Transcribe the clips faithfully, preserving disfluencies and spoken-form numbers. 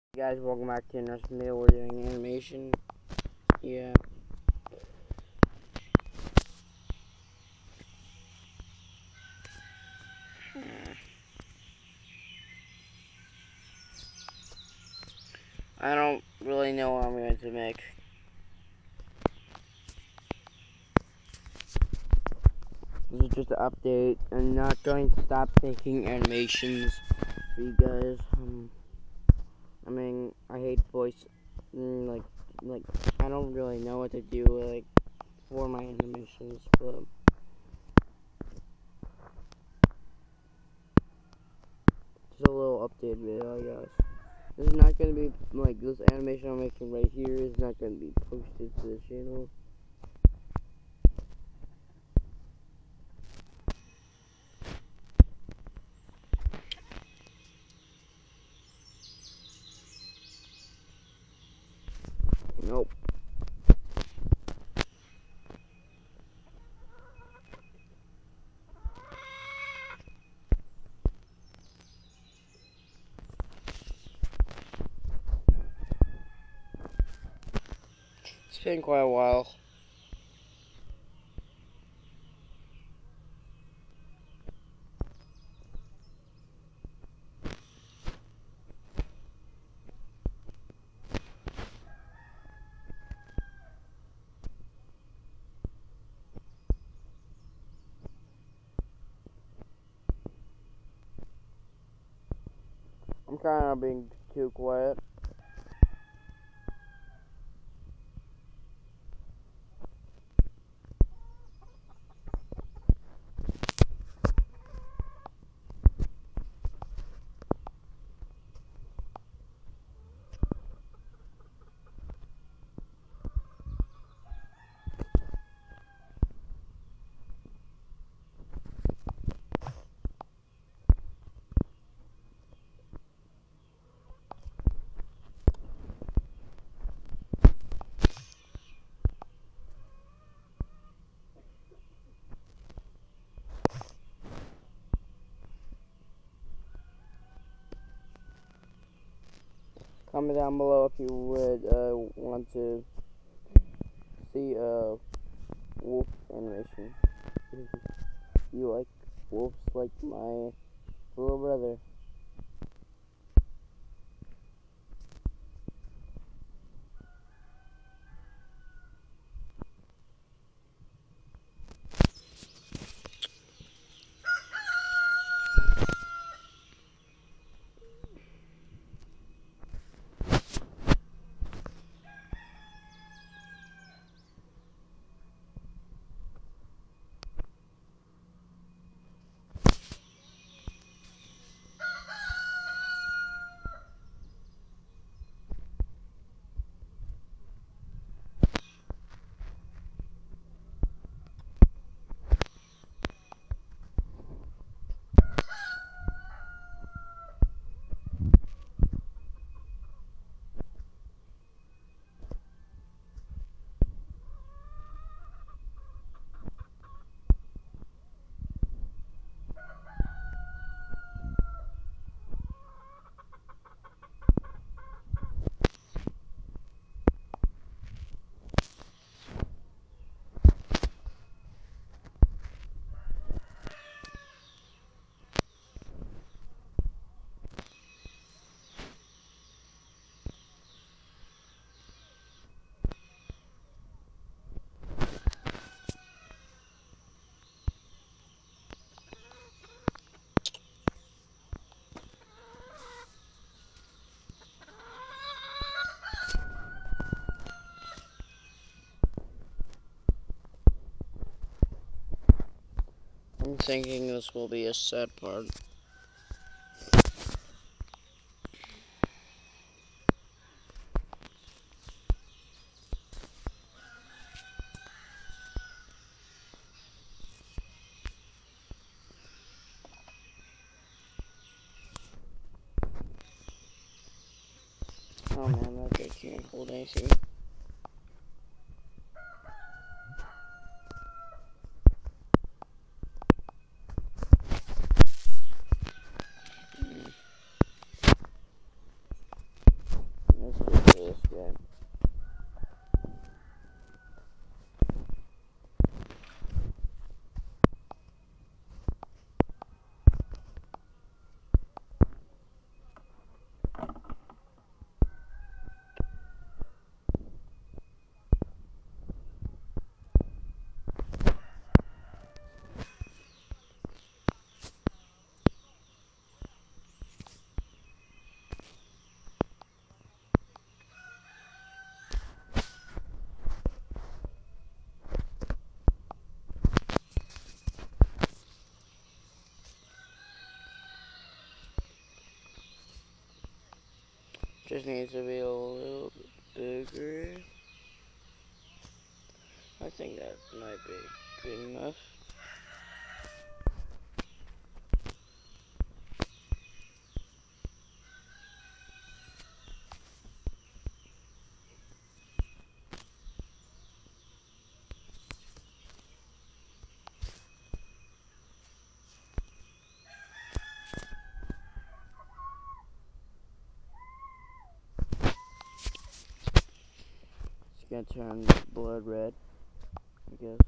Hey guys, welcome back to another video. We're doing animation. Yeah. I don't really know what I'm going to make. This is just an update. I'm not going to stop making animations for you guys. Um, I mean, I hate voice. Like, like I don't really know what to do like for my animations, but just a little update video, I guess. This is not going to be, like, this animation I'm making right here is not going to be posted to the channel. Nope. It's been quite a while. I'm kind of being too quiet. Comment down below if you would uh, want to see a uh, wolf animation. You like wolves like my little brother. I'm thinking this will be a sad part. Oh man, that guy can't hold anything. Just needs to be a little bit bigger. I think that might be good enough. It's gonna turn blood red, I guess.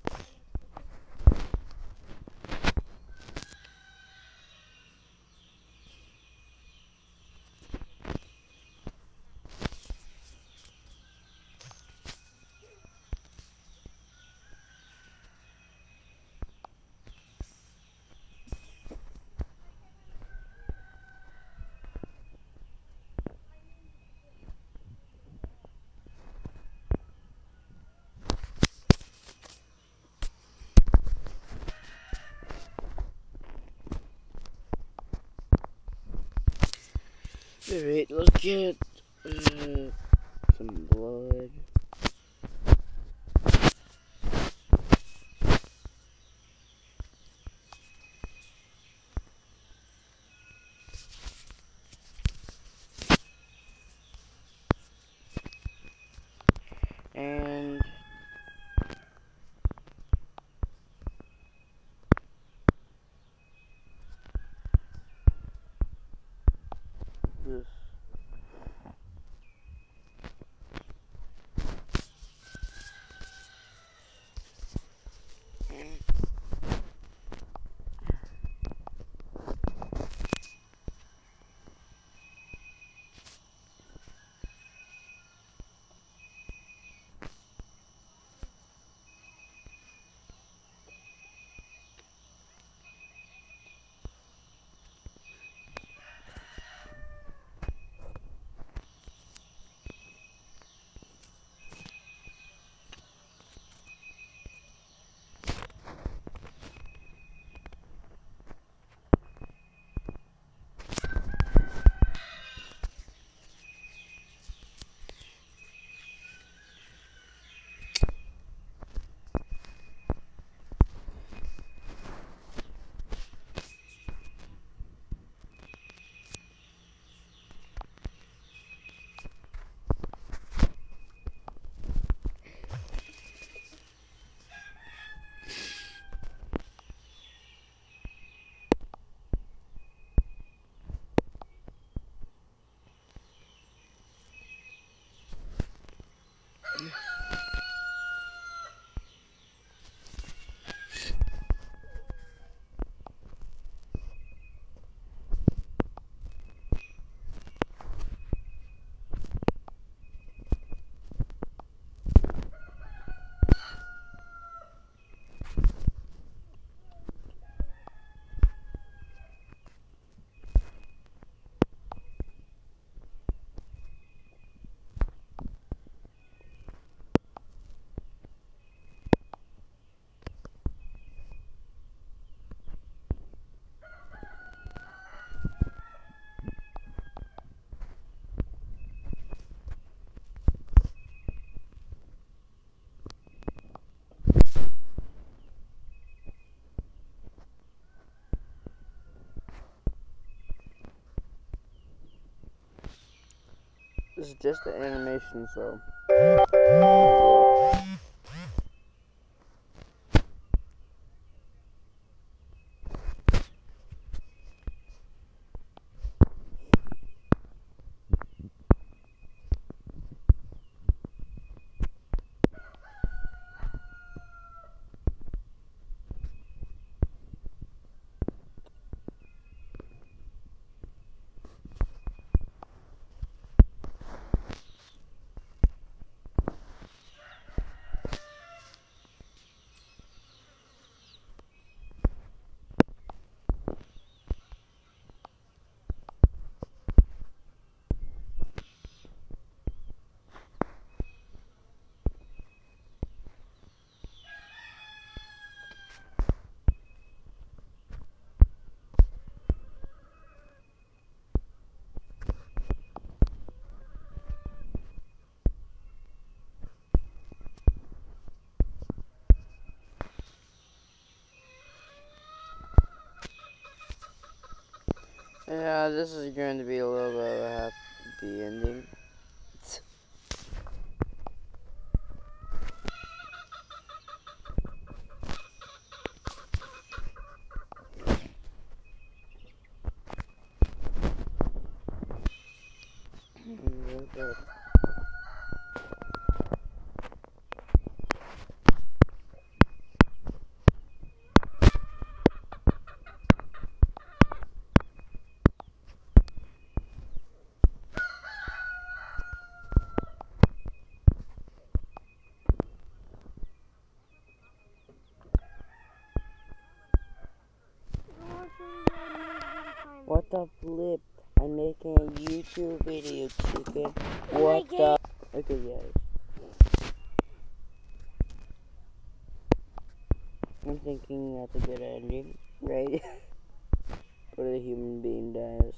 Alright, let's get uh, some blood. And this. This is just the animation, so. Yeah, this is going to be a little bit of a happy ending. What the flip? I'm making a YouTube video, chicken. What the? Okay, yes. I'm thinking that's a good ending, right? Or the human being dies.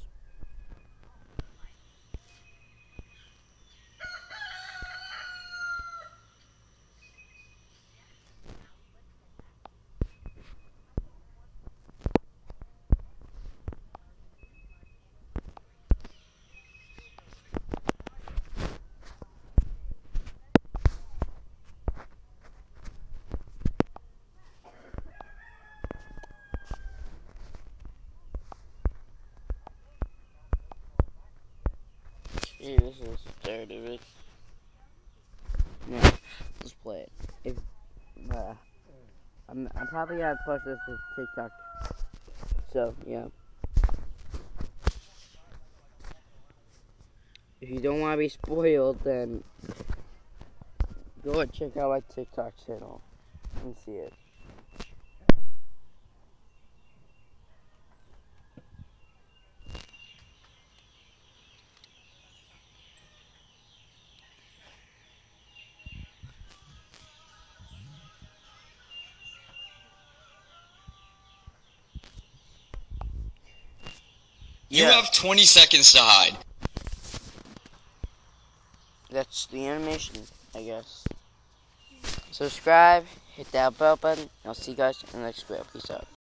Hey, this is the start of it. Yeah, let's play it. If uh, I'm, I'm probably gonna post this to TikTok. So yeah. If you don't want to be spoiled, then go and check out my TikTok channel and see it. You Yeah. have twenty seconds to hide. That's the animation, I guess. Subscribe, hit that bell button. I'll see you guys in the next video. Peace out.